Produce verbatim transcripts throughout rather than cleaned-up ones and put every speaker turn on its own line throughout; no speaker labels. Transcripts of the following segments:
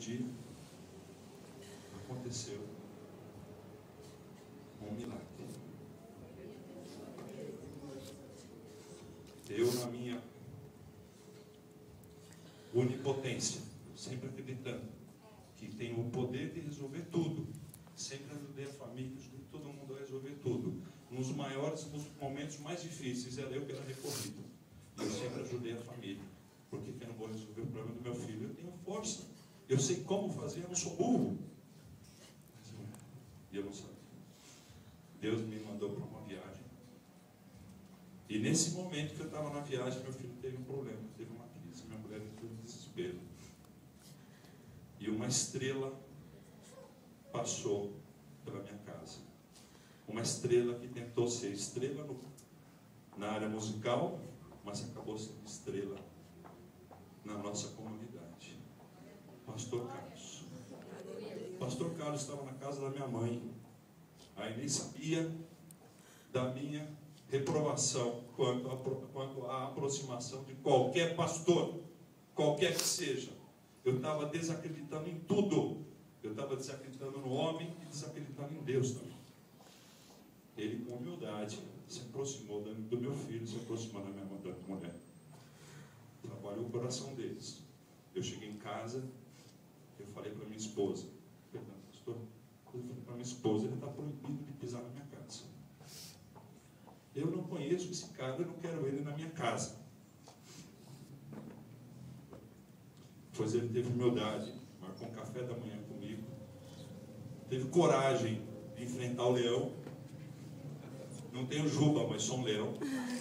dia aconteceu um milagre. Eu, na minha onipotência, sempre acreditando que tenho o poder de resolver tudo, sempre ajudei a família, ajudei todo mundo a resolver tudo. Nos maiores, nos momentos mais difíceis, era eu que era recorrido. E eu sempre ajudei a família. Por que que eu não vou resolver o problema do meu filho? Eu tenho força. Eu sei como fazer, eu não sou burro. Mas eu, e eu não sabia. Deus me mandou para uma viagem. E nesse momento que eu estava na viagem, meu filho teve um problema, teve uma crise. Minha mulher entrou em desespero. E uma estrela passou pela minha casa. Uma estrela que tentou ser estrela no, na área musical, mas acabou sendo estrela na nossa comunidade. Pastor Carlos. Pastor Carlos estava na casa da minha mãe. Aí nem sabia da minha reprovação quanto à, quanto à aproximação de qualquer pastor, qualquer que seja. Eu estava desacreditando em tudo. Eu estava desacreditando no homem e desacreditando em Deus também. Ele, com humildade, se aproximou do meu filho, se aproximou da minha mulher. Trabalhou o coração deles. Eu cheguei em casa, eu falei para minha esposa, perdão, pastor, eu falei para minha esposa, ele está proibido de pisar na minha casa. Eu não conheço esse cara, eu não quero ele na minha casa. Pois ele teve humildade, marcou um café da manhã comigo, teve coragem de enfrentar o leão. Não tenho juba, mas sou um leão.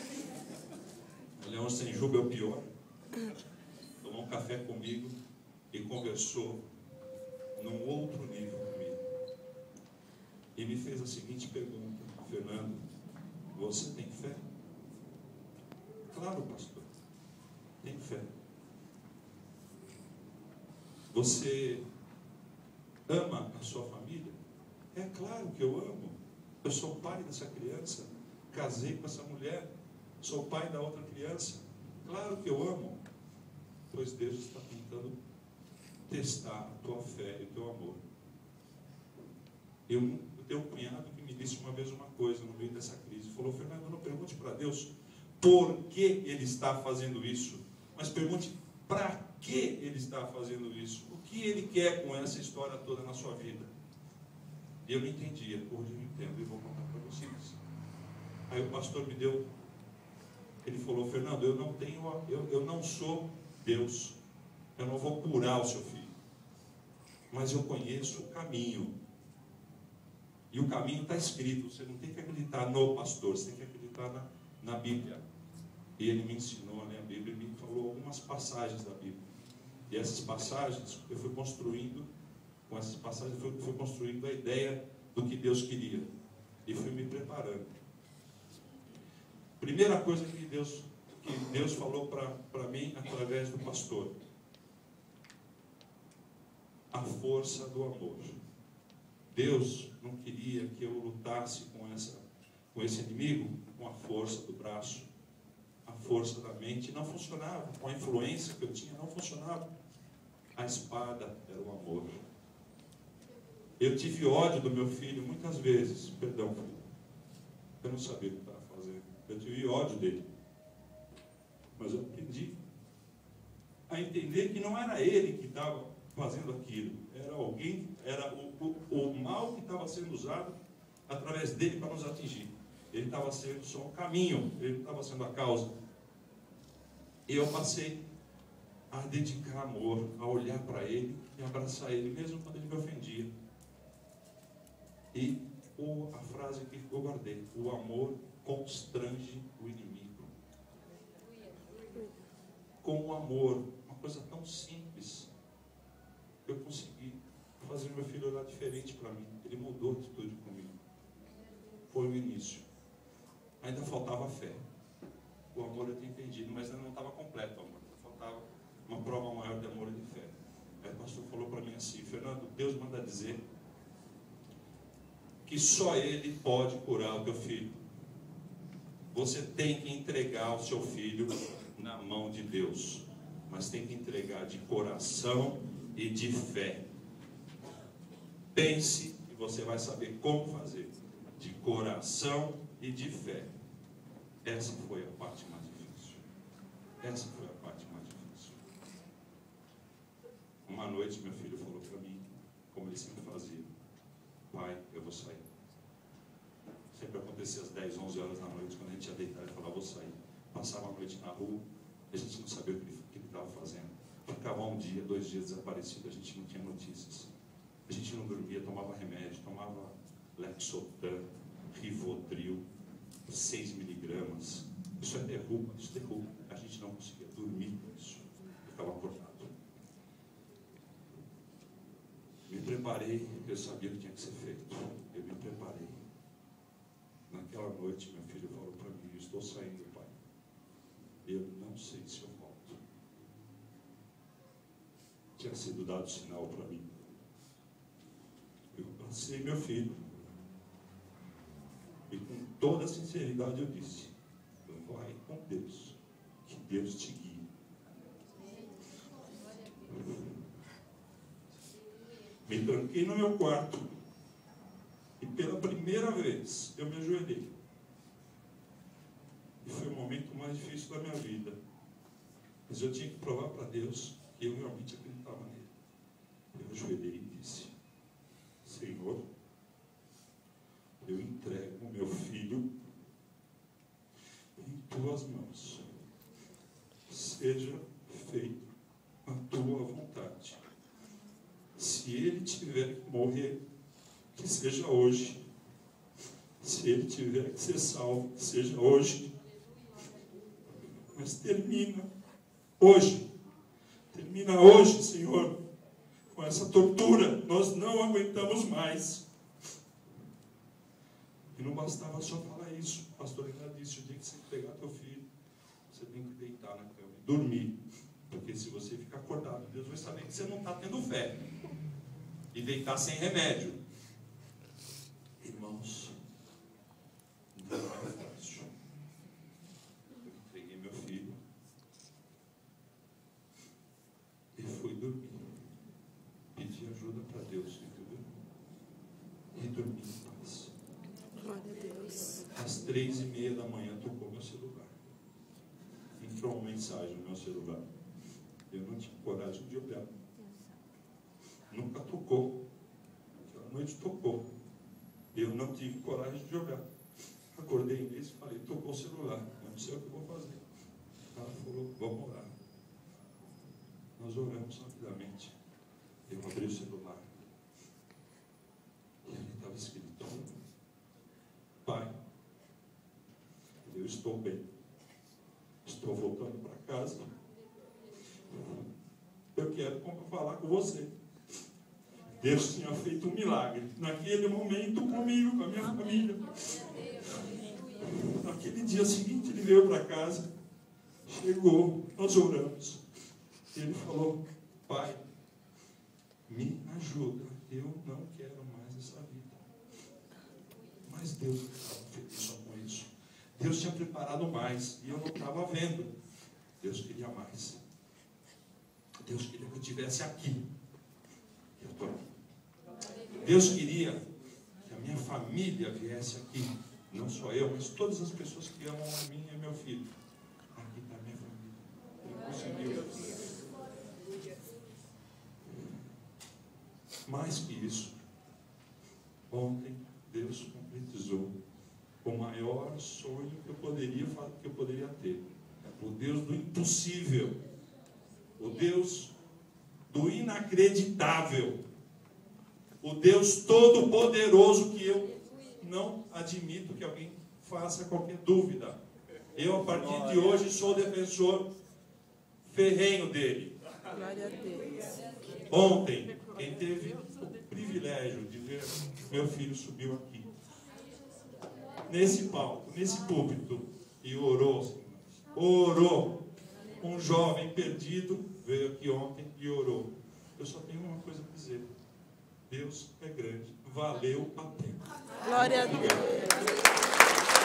O leão sem juba é o pior. Tomou um café comigo e conversou num outro nível comigo. E me fez a seguinte pergunta: Fernando, você tem fé? Claro, pastor, tenho fé. Você ama a sua família? É claro que eu amo. Eu sou pai dessa criança, casei com essa mulher, sou pai da outra criança. Claro que eu amo, pois Deus está tentando testar a tua fé e o teu amor. Eu, eu tenho um cunhado que me disse uma vez uma coisa no meio dessa crise. Falou: Fernando, não pergunte para Deus por que Ele está fazendo isso, mas pergunte para que Ele está fazendo isso. O que Ele quer com essa história toda na sua vida? E eu não entendia. Hoje eu entendo e vou contar para vocês. Aí o pastor me deu, ele falou: Fernando, eu não tenho, eu, eu não sou Deus, eu não vou curar o seu filho, mas eu conheço o caminho, e o caminho está escrito. Você não tem que acreditar no pastor, você tem que acreditar na, na Bíblia. E ele me ensinou a ler a Bíblia, e me falou algumas passagens da Bíblia, e essas passagens eu fui construindo, com essas passagens eu fui, fui construindo a ideia do que Deus queria, e fui me preparando. Primeira coisa que Deus, que Deus falou para mim através do pastor: a força do amor. Deus não queria que eu lutasse com, essa, com esse inimigo com a força do braço, a força da mente. Não funcionava, com a influência que eu tinha, não funcionava. A espada era o amor. Eu tive ódio do meu filho muitas vezes. Perdão, filho, eu não sabia o que estava fazendo. Eu tive ódio dele. Mas eu aprendi a entender que não era ele que estava fazendo aquilo. Era alguém, era o, o, o mal que estava sendo usado através dele para nos atingir. Ele estava sendo só o caminho, ele estava sendo a causa. E eu passei a dedicar amor, a olhar para ele e abraçar ele, mesmo quando ele me ofendia. E o, a frase que eu guardei: o amor constrange o inimigo. Com o amor, uma coisa tão simples, eu consegui fazer meu filho olhar diferente para mim. Ele mudou a atitude comigo. Foi o início. Ainda faltava fé. O amor eu tinha entendido, mas ainda não estava completo o amor. Faltava uma prova maior de amor e de fé. Aí o pastor falou para mim assim: Fernando, Deus manda dizer que só Ele pode curar o teu filho. Você tem que entregar o seu filho na mão de Deus, mas tem que entregar de coração e de fé. Pense e você vai saber como fazer. De coração e de fé. Essa foi a parte mais difícil. Essa foi a parte mais difícil. Uma noite meu filho falou para mim, como ele sempre fazia: pai, eu vou sair. Sempre acontecia às dez, onze horas da noite, quando a gente ia deitar, ele falava: vou sair. Passava a noite na rua, a gente não sabia o que ele estava fazendo. Ficava um dia, dois dias desaparecido, a gente não tinha notícias. A gente não dormia, tomava remédio, tomava Lexotan, Rivotril, seis miligramas. Isso é derruba, isso derruba. A gente não conseguia dormir com isso. Ficava acordado. Me preparei, eu sabia o que tinha que ser feito. Eu me preparei. Naquela noite, meu filho falou para mim: eu estou saindo, pai. Eu não sei se eu volto. Tinha sido dado sinal para mim. Eu abracei meu filho. E com toda a sinceridade eu disse: vai com Deus, que Deus te guie. Me tranquei no meu quarto e pela primeira vez eu me ajoelhei. E foi o momento mais difícil da minha vida. Mas eu tinha que provar para Deus que eu realmente acreditava nele. Eu ajoelhei e disse: Senhor, eu entrego o meu filho em tuas mãos. Seja feita a tua vontade. Se ele tiver que morrer, que seja hoje. Se ele tiver que ser salvo, que seja hoje. Mas termina hoje. Termina hoje, Senhor, com essa tortura. Nós não aguentamos mais. E não bastava só falar isso. O pastor ainda disse: o dia que você pegar teu filho, você tem que deitar na cama e dormir. Porque se você ficar acordado, Deus vai saber que você não está tendo fé. E deitar sem remédio. Irmãos, não é fácil. Eu entreguei meu filho e fui dormir. Pedi ajuda para Deus, entendeu? E dormi em paz.
Glória a Deus.
Às três e meia da manhã tocou meu celular. Entrou uma mensagem no meu celular. Eu não tinha coragem de olhar. Nunca tocou. Aquela noite tocou. Eu não tive coragem de olhar. Acordei nisso e falei: tocou o celular. Eu não sei o que eu vou fazer. Ela falou: vamos orar. Nós oramos rapidamente. Eu abri o celular. E ali estava escrito: pai, eu estou bem. Estou voltando para casa. Eu quero falar com você. Deus tinha feito um milagre naquele momento comigo, com a minha família. Naquele dia seguinte ele veio para casa, chegou, nós oramos. Ele falou: pai, me ajuda, eu não quero mais essa vida. Mas Deus não estava feliz só com isso. Deus tinha preparado mais e eu não estava vendo. Deus queria mais. Deus queria que eu estivesse aqui. Eu estou aqui. Deus queria que a minha família viesse aqui. Não só eu, mas todas as pessoas que amam a mim e meu filho. Aqui está a minha família. Ele conseguiu. Mais que isso, ontem Deus concretizou o maior sonho que eu poderia, que eu poderia ter. O Deus do impossível. O Deus do inacreditável. O Deus todo-poderoso, que eu não admito que alguém faça qualquer dúvida. Eu, a partir de hoje, sou defensor ferrenho dele.
Glória a Deus.
Ontem, quem teve o privilégio de ver meu filho subiu aqui, nesse palco, nesse púlpito, e orou, orou. Um jovem perdido veio aqui ontem e orou. Eu só tenho uma coisa a dizer: Deus é grande, valeu a pena.
Glória a Deus.